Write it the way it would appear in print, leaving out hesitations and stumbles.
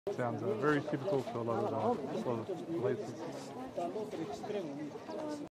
Sounds very typical for a lot of places.